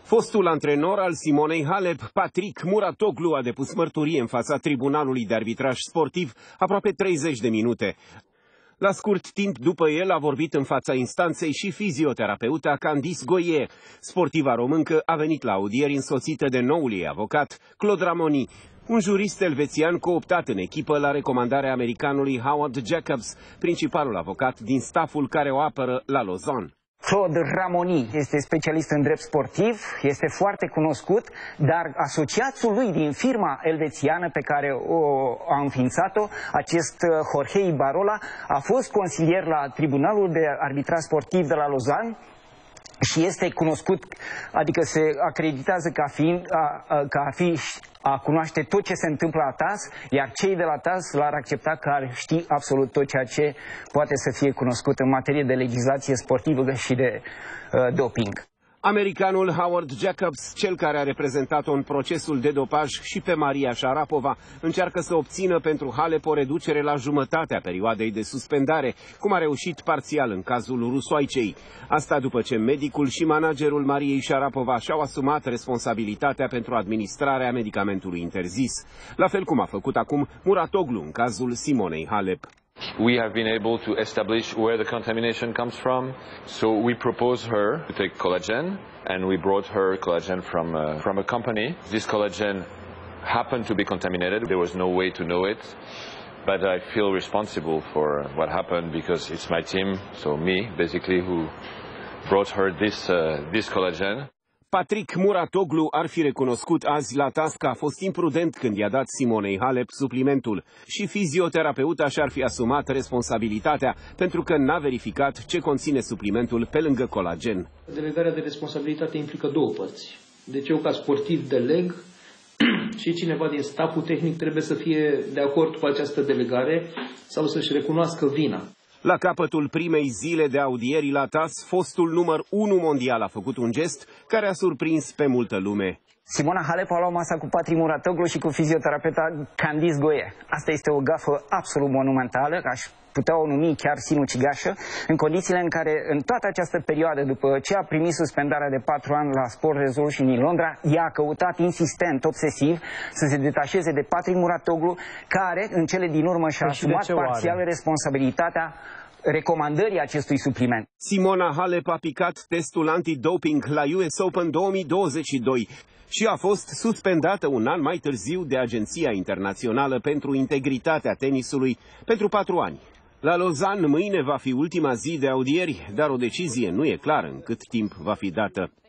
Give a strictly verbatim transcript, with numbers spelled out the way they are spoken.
Fostul antrenor al Simonei Halep, Patrick Muratoglu, a depus mărturie în fața Tribunalului de Arbitraj Sportiv aproape treizeci de minute. La scurt timp după el a vorbit în fața instanței și fizioterapeuta Candice Goye. Sportiva româncă a venit la audieri însoțită de noul ei avocat, Claude Ramoni, un jurist elvețian cooptat în echipă la recomandarea americanului Howard Jacobs, principalul avocat din staful care o apără la Lausanne. Claude Ramoni este specialist în drept sportiv, este foarte cunoscut, dar asociațul lui din firma elvețiană pe care o a înființat-o, acest Jorge Ibarola, a fost consilier la Tribunalul de Arbitraj Sportiv de la Lausanne și este cunoscut, adică se acreditează ca, fiind, a, a, ca a fi a cunoaște tot ce se întâmplă la T A S, iar cei de la T A S l-ar accepta că ar ști absolut tot ceea ce poate să fie cunoscut în materie de legislație sportivă și de uh, doping. Americanul Howard Jacobs, cel care a reprezentat-o în procesul de dopaj și pe Maria Sharapova, încearcă să obțină pentru Halep o reducere la jumătatea perioadei de suspendare, cum a reușit parțial în cazul rusoaicei. Asta după ce medicul și managerul Mariei Sharapova și-au asumat responsabilitatea pentru administrarea medicamentului interzis, la fel cum a făcut acum Muratoglu în cazul Simonei Halep. We have been able to establish where the contamination comes from, so we proposed her to take collagen, and we brought her collagen from, uh, from a company. This collagen happened to be contaminated. There was no way to know it, but I feel responsible for what happened because it's my team, so me, basically, who brought her this, uh, this collagen. Patrick Muratoglu ar fi recunoscut azi la T A S că a fost imprudent când i-a dat Simonei Halep suplimentul și fizioterapeuta și-ar fi asumat responsabilitatea pentru că n-a verificat ce conține suplimentul pe lângă colagen. Delegarea de responsabilitate implică două părți. Deci eu ca sportiv deleg și cineva din staful tehnic trebuie să fie de acord cu această delegare sau să-și recunoască vina. La capătul primei zile de audieri la T A S, fostul număr unu mondial a făcut un gest care a surprins pe multă lume. Simona Halep a luat masa cu Patrick Muratoglu și cu fizioterapeuta Candice Goye. Asta este o gafă absolut monumentală, aș putea o numi chiar sinucigașă, în condițiile în care în toată această perioadă, după ce a primit suspendarea de patru ani la Sport Resolution din Londra, ea a căutat insistent, obsesiv, să se detașeze de Patrick Muratoglu, care în cele din urmă și-a asumat parțial responsabilitatea recomandării acestui supliment. Simona Halep a picat testul antidoping la U S Open două mii douăzeci și doi și a fost suspendată un an mai târziu de Agenția Internațională pentru Integritatea Tenisului pentru patru ani. La Lausanne mâine va fi ultima zi de audieri, dar o decizie nu e clară în cât timp va fi dată.